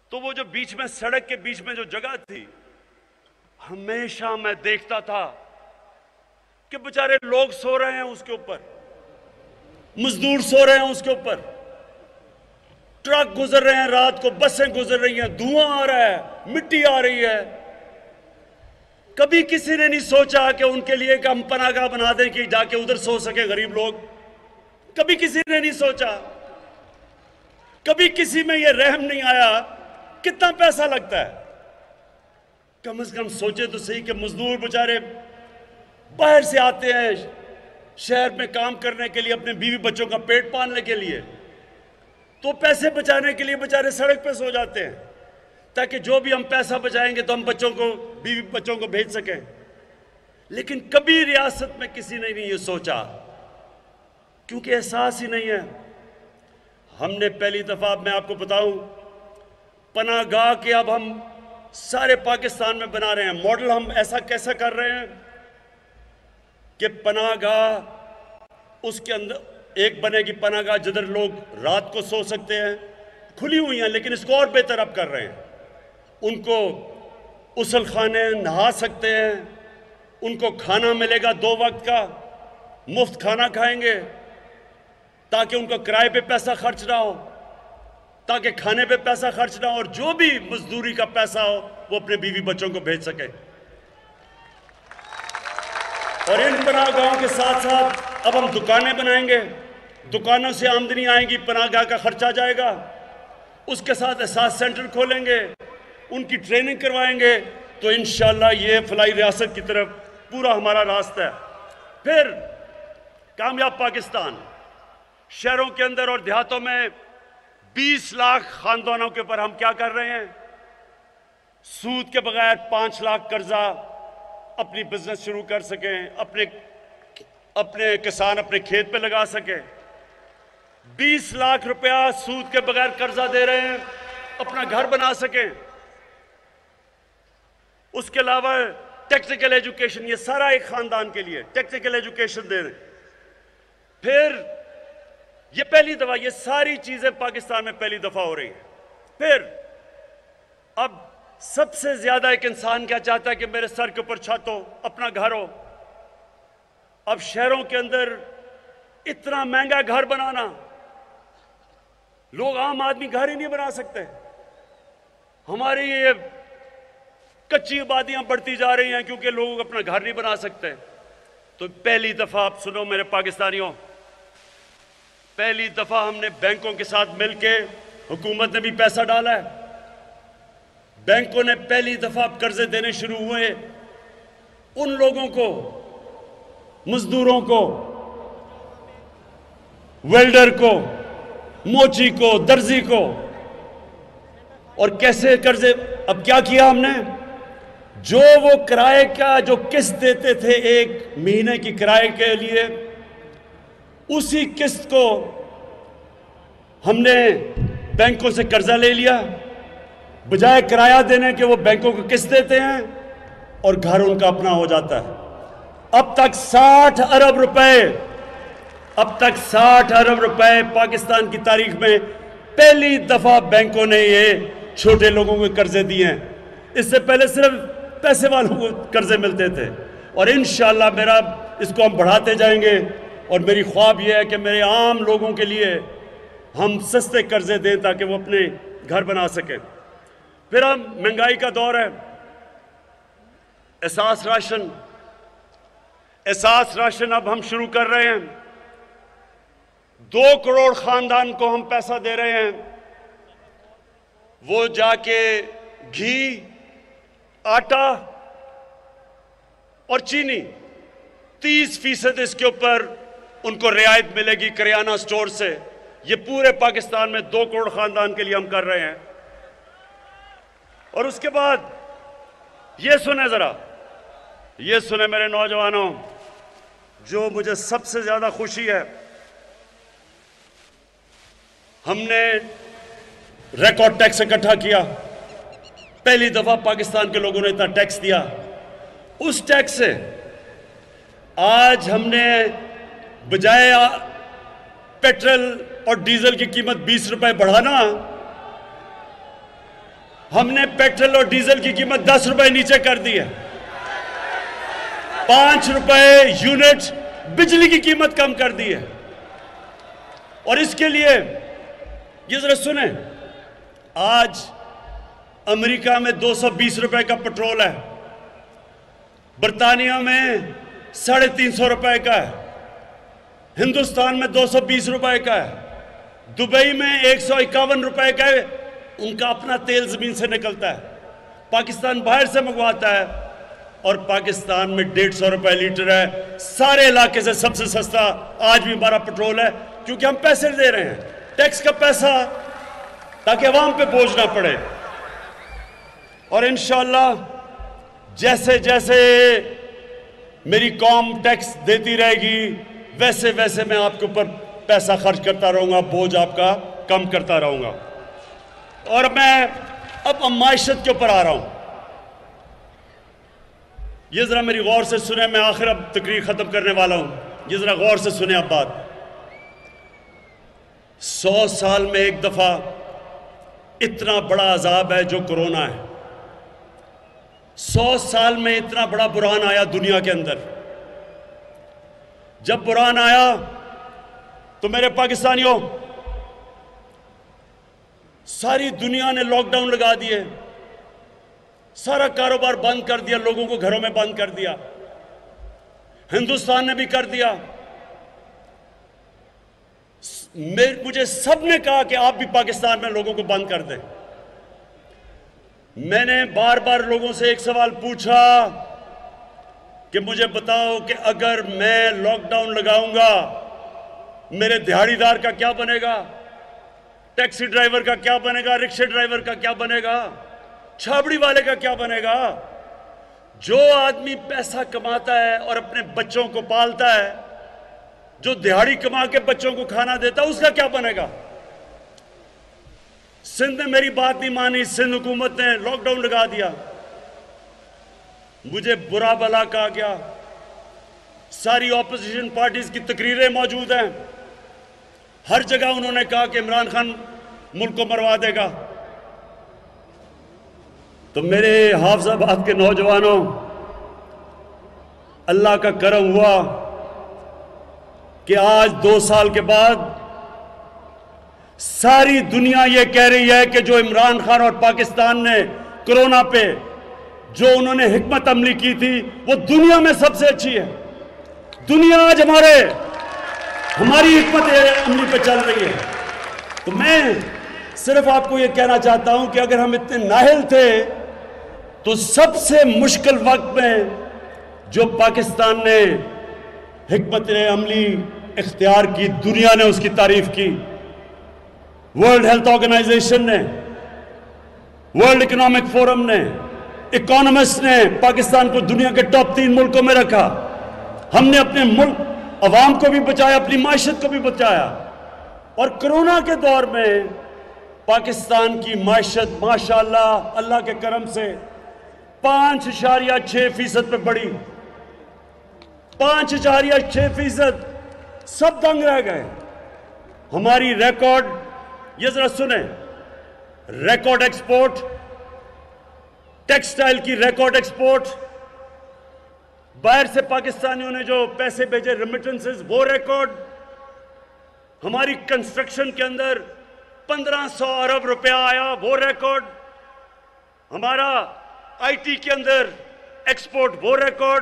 Speaker 1: तो वो जो बीच में, सड़क के बीच में जो जगह थी, हमेशा मैं देखता था कि बेचारे लोग सो रहे हैं उसके ऊपर, मजदूर सो रहे हैं उसके ऊपर, ट्रक गुजर रहे हैं रात को, बसें गुजर रही हैं, धुआं आ रहा है, मिट्टी आ रही है। कभी किसी ने नहीं सोचा कि उनके लिए एक हम पनाहगाह बना दें कि जाके उधर सो सके गरीब लोग। कभी किसी ने नहीं सोचा, कभी किसी में यह रहम नहीं आया कितना पैसा लगता है। कम से कम सोचे तो सही कि मजदूर बेचारे बाहर से आते हैं शहर में काम करने के लिए, अपने बीवी बच्चों का पेट पालने के लिए, तो पैसे बचाने के लिए बेचारे सड़क पे सो जाते हैं ताकि जो भी हम पैसा बचाएंगे तो हम बच्चों को, बीवी बच्चों को भेज सकें। लेकिन कभी रियासत में किसी ने नहीं ये सोचा, क्योंकि एहसास ही नहीं है। हमने पहली दफा, मैं आपको बताऊं, पनाहगाह के अब हम सारे पाकिस्तान में बना रहे हैं मॉडल। हम ऐसा कैसा कर रहे हैं कि पनाहगाह उसके अंदर एक बनेगी पनाहगाह जिधर लोग रात को सो सकते हैं, खुली हुई हैं, लेकिन इसको और बेहतर अब कर रहे हैं। उनको उसल खाने, नहा सकते हैं, उनको खाना मिलेगा दो वक्त का, मुफ्त खाना खाएंगे ताकि उनको किराए पे पैसा खर्च ना हो, ताकि खाने पे पैसा खर्च ना हो, और जो भी मजदूरी का पैसा हो वो अपने बीवी बच्चों को भेज सके। और इन पनाहगाहों के साथ साथ अब हम दुकानें बनाएंगे, दुकानों से आमदनी आएगी, पनाहगाह का खर्चा जाएगा। उसके साथ एहसास सेंटर खोलेंगे, उनकी ट्रेनिंग करवाएंगे, तो इंशाअल्लाह ये फलाई रियासत की तरफ पूरा हमारा रास्ता है। फिर कामयाब पाकिस्तान, शहरों के अंदर और देहातों में बीस लाख खानदानों के ऊपर हम क्या कर रहे हैं, सूद के बगैर पांच लाख कर्जा अपनी बिजनेस शुरू कर सकें, अपने अपने किसान अपने खेत पे लगा सके। बीस लाख रुपया सूद के बगैर कर्जा दे रहे हैं, अपना घर बना सकें। उसके अलावा टेक्निकल एजुकेशन, ये सारा एक खानदान के लिए टेक्निकल एजुकेशन दे रहे हैं। फिर ये पहली दफा, ये सारी चीजें पाकिस्तान में पहली दफा हो रही है। फिर अब सबसे ज्यादा एक इंसान क्या चाहता है कि मेरे सर के ऊपर छत हो, अपना घर हो। अब शहरों के अंदर इतना महंगा घर बनाना, लोग आम आदमी घर ही नहीं बना सकते। हमारी ये कच्ची आबादियां बढ़ती जा रही हैं क्योंकि लोग अपना घर नहीं बना सकते। तो पहली दफा आप सुनो मेरे पाकिस्तानियों, पहली दफा हमने बैंकों के साथ मिलके, हुकूमत ने भी पैसा डाला है, बैंकों ने पहली दफा कर्जे देने शुरू हुए उन लोगों को, मजदूरों को, वेल्डर को, मोची को, दर्जी को। और कैसे कर्जे, अब क्या किया हमने, जो वो किराए का जो किस्त देते थे एक महीने की किराए के लिए, उसी किस्त को हमने बैंकों से कर्जा ले लिया। बजाय किराया देने के वो बैंकों को किस्त देते हैं और घर उनका अपना हो जाता है। अब तक साठ अरब रुपए अब तक साठ अरब रुपए पाकिस्तान की तारीख में पहली दफा बैंकों ने ये छोटे लोगों को कर्जे दिए हैं। इससे पहले सिर्फ पैसे वालों को कर्जे मिलते थे, और इंशाअल्लाह मेरा इसको हम बढ़ाते जाएंगे। और मेरी ख्वाब यह है कि मेरे आम लोगों के लिए हम सस्ते कर्जे दें ताकि वो अपने घर बना सकें। फिर हम, महंगाई का दौर है, एहसास राशन एहसास राशन अब हम शुरू कर रहे हैं। दो करोड़ खानदान को हम पैसा दे रहे हैं, वो जाके घी, आटा और चीनी तीस फीसद इसके ऊपर उनको रियायत मिलेगी करियाना स्टोर से। ये पूरे पाकिस्तान में दो करोड़ खानदान के लिए हम कर रहे हैं। और उसके बाद ये सुने, जरा ये सुने मेरे नौजवानों, जो मुझे सबसे ज्यादा खुशी है, हमने रिकॉर्ड टैक्स इकट्ठा किया। पहली दफा पाकिस्तान के लोगों ने इतना टैक्स दिया। उस टैक्स से आज हमने बजाय पेट्रोल और डीजल की कीमत बीस रुपए बढ़ाना, हमने पेट्रोल और डीजल की कीमत दस रुपए नीचे कर दी है। पांच रुपए यूनिट बिजली की कीमत कम कर दी है। और इसके लिए ये जरा सुने, आज अमेरिका में दो सौ बीस रुपए का पेट्रोल है, बर्तानिया में साढ़े तीन सौ रुपए का है, हिंदुस्तान में दो सौ बीस रुपए का है, दुबई में एक सौ इक्यावन रुपए का है। उनका अपना तेल जमीन से निकलता है, पाकिस्तान बाहर से मंगवाता है, और पाकिस्तान में डेढ़ सौ रुपए लीटर है। सारे इलाके से सबसे सस्ता आज भी हमारा पेट्रोल है, क्योंकि हम पैसे दे रहे हैं, टैक्स का पैसा, ताकि अवाम पे बोझ ना पड़े। और इंशाअल्लाह जैसे जैसे मेरी कौम टैक्स देती रहेगी, वैसे वैसे मैं आपके ऊपर पैसा खर्च करता रहूंगा, बोझ आपका कम करता रहूंगा। और मैं अब मायशत के ऊपर आ रहा हूं। ये जरा मेरी गौर से सुने, मैं आखिर अब तकरीर खत्म करने वाला हूं। ये जरा गौर से सुने अब बात। सौ साल में एक दफा इतना बड़ा अजाब है जो कोरोना है। सौ साल में इतना बड़ा बुरहान आया दुनिया के अंदर। जब बुरहान आया तो मेरे पाकिस्तानियों, सारी दुनिया ने लॉकडाउन लगा दिए, सारा कारोबार बंद कर दिया, लोगों को घरों में बंद कर दिया। हिंदुस्तान ने भी कर दिया। मुझे सबने कहा कि आप भी पाकिस्तान में लोगों को बंद कर दें। मैंने बार बार लोगों से एक सवाल पूछा कि मुझे बताओ कि अगर मैं लॉकडाउन लगाऊंगा, मेरे दिहाड़ीदार का क्या बनेगा, टैक्सी ड्राइवर का क्या बनेगा, रिक्शा ड्राइवर का क्या बनेगा, छाबड़ी वाले का क्या बनेगा। जो आदमी पैसा कमाता है और अपने बच्चों को पालता है, जो दिहाड़ी कमा के बच्चों को खाना देता है, उसका क्या बनेगा। सिंध ने मेरी बात नहीं मानी, सिंध हुकूमत ने लॉकडाउन लगा दिया। मुझे बुरा भला कहा गया। सारी ऑपोजिशन पार्टीज की तकरीरें मौजूद हैं। हर जगह उन्होंने कहा कि इमरान खान मुल्क को मरवा देगा। तो मेरे हाफिजाबाद के नौजवानों, अल्लाह का करम हुआ कि आज दो साल के बाद सारी दुनिया ये कह रही है कि जो इमरान खान और पाकिस्तान ने कोरोना पे जो उन्होंने हिकमत अमली की थी, वो दुनिया में सबसे अच्छी है। दुनिया आज हमारे हमारी हिकमत अमली पे चल रही है। तो मैं सिर्फ आपको ये कहना चाहता हूं कि अगर हम इतने नाहिल थे, तो सबसे मुश्किल वक्त में जो पाकिस्तान ने हिकमत अमली इख्तियार की, दुनिया ने उसकी तारीफ की। वर्ल्ड हेल्थ ऑर्गेनाइजेशन ने, वर्ल्ड इकोनॉमिक फोरम ने, इकोनॉमिस्ट ने पाकिस्तान को दुनिया के टॉप तीन मुल्कों में रखा। हमने अपने मुल्क अवाम को भी बचाया, अपनी माशत को भी बचाया। और कोरोना के दौर में पाकिस्तान की माशत माशाअल्लाह अल्लाह के करम से पांच इशारिया छह फीसद पे बढ़ी। पांच इशारिया छह फीसद सब दंग रह गए। हमारी रिकॉर्ड, ये जरा सुने, रिकॉर्ड एक्सपोर्ट, टेक्सटाइल की रिकॉर्ड एक्सपोर्ट, बाहर से पाकिस्तानियों ने जो पैसे भेजे रेमिटेंसेस, वो रिकॉर्ड। हमारी कंस्ट्रक्शन के अंदर पंद्रह सौ अरब रुपया आया, वो रिकॉर्ड। हमारा आईटी के अंदर एक्सपोर्ट, वो रिकॉर्ड।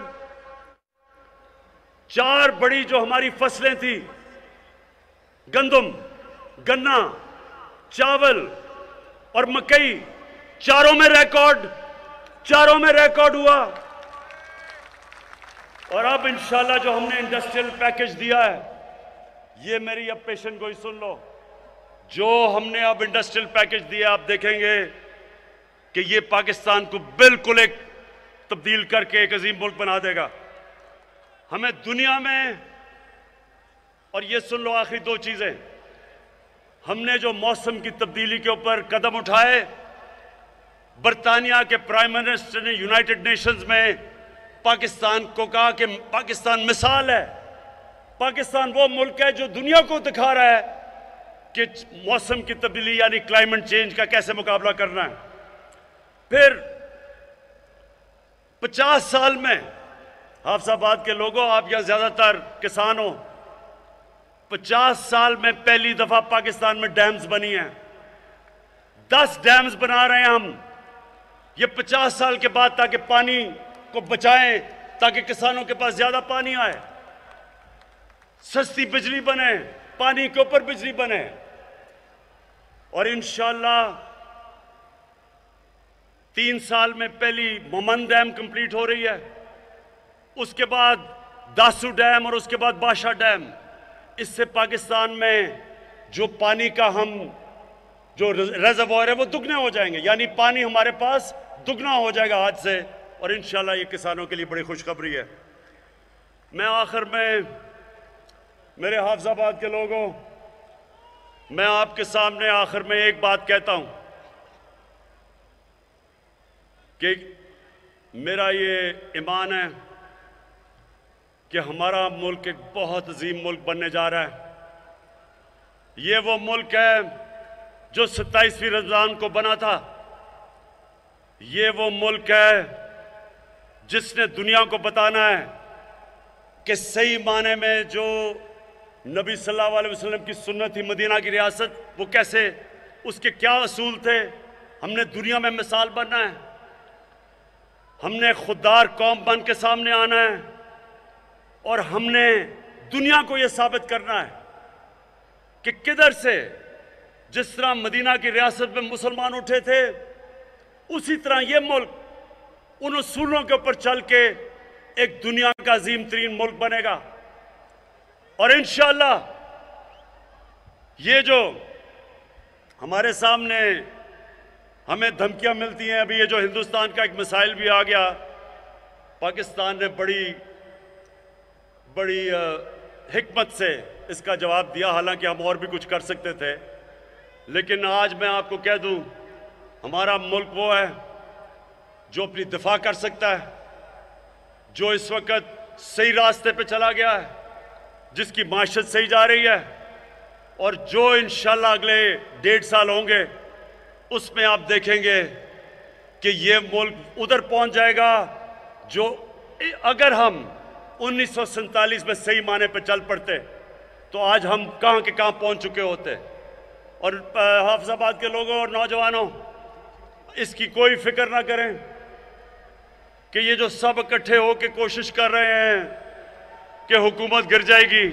Speaker 1: चार बड़ी जो हमारी फसलें थी, गंदम, गन्ना, चावल और मकई, चारों में रिकॉर्ड, चारों में रिकॉर्ड हुआ। और अब इंशाल्लाह जो हमने इंडस्ट्रियल पैकेज दिया है, ये मेरी अब पेशन गोई सुन लो, जो हमने अब इंडस्ट्रियल पैकेज दिया, आप देखेंगे कि ये पाकिस्तान को बिल्कुल एक तब्दील करके एक अजीम मुल्क बना देगा। हमें दुनिया में, और ये सुन लो आखिरी दो चीजें, हमने जो मौसम की तब्दीली के ऊपर कदम उठाए, बरतानिया के प्राइम मिनिस्टर ने यूनाइटेड नेशंस में पाकिस्तान को कहा कि पाकिस्तान मिसाल है, पाकिस्तान वो मुल्क है जो दुनिया को दिखा रहा है कि मौसम की तब्दीली यानी क्लाइमेट चेंज का कैसे मुकाबला करना है। फिर पचास साल में, हाफिजाबाद के लोगों, आप यहां ज्यादातर किसान हो, पचास साल में पहली दफा पाकिस्तान में डैम्स बनी हैं। दस डैम्स बना रहे हैं हम, ये पचास साल के बाद, ताकि पानी को बचाएं, ताकि किसानों के पास ज्यादा पानी आए, सस्ती बिजली बने, पानी के ऊपर बिजली बने। और इंशाअल्लाह तीन साल में पहली मोमन डैम कंप्लीट हो रही है, उसके बाद दासू डैम और उसके बाद बादशाह डैम। इससे पाकिस्तान में जो पानी का हम जो रिजर्वोयर है वो दुगने हो जाएंगे, यानी पानी हमारे पास दुगना हो जाएगा आज से। और इंशाल्लाह ये किसानों के लिए बड़ी खुशखबरी है। मैं आखिर में, मेरे हाफिजाबाद के लोगों, मैं आपके सामने आखिर में एक बात कहता हूं कि मेरा ये ईमान है कि हमारा मुल्क एक बहुत अजीम मुल्क बनने जा रहा है। ये वो मुल्क है जो सत्ताईसवीं रमजान को बना था। ये वो मुल्क है जिसने दुनिया को बताना है कि सही माने में जो नबी सल्लल्लाहु अलैहि वसल्लम की सुन्नत थी, मदीना की रियासत, वो कैसे, उसके क्या असूल थे। हमने दुनिया में मिसाल बनना है, हमने खुददार कौम बन के सामने आना है और हमने दुनिया को यह साबित करना है कि किधर से, जिस तरह मदीना की रियासत में मुसलमान उठे थे, उसी तरह यह मुल्क उन उसूलों के ऊपर चल के एक दुनिया का अजीम तरीन मुल्क बनेगा। और इंशाअल्लाह ये जो हमारे सामने हमें धमकियां मिलती हैं, अभी ये जो हिंदुस्तान का एक मिसाइल भी आ गया, पाकिस्तान ने बड़ी बड़ी हिकमत से इसका जवाब दिया, हालांकि हम और भी कुछ कर सकते थे। लेकिन आज मैं आपको कह दूं, हमारा मुल्क वो है जो अपनी दिफा कर सकता है, जो इस वक्त सही रास्ते पे चला गया है, जिसकी माशत सही जा रही है, और जो इंशाल्लाह अगले डेढ़ साल होंगे उसमें आप देखेंगे कि ये मुल्क उधर पहुंच जाएगा जो, अगर हम उन्नीस सौ सैंतालीस में सही माने पे चल पड़ते तो आज हम कहां के कहां पहुंच चुके होते। और हाफिजाबाद के लोगों और नौजवानों, इसकी कोई फिक्र ना करें कि ये जो सब इकट्ठे होकर कोशिश कर रहे हैं कि हुकूमत गिर जाएगी,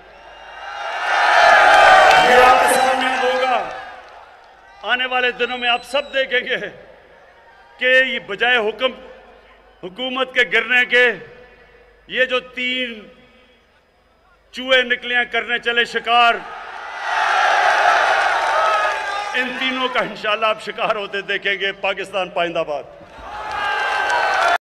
Speaker 1: ये आपके सामने होगा। आने वाले दिनों में आप सब देखेंगे कि ये बजाय हुक्म हुकूमत के गिरने के, ये जो तीन चूहे निकले करने चले शिकार, इन तीनों का इंशाल्लाह आप शिकार होते देखेंगे। पाकिस्तान पाइंदाबाद।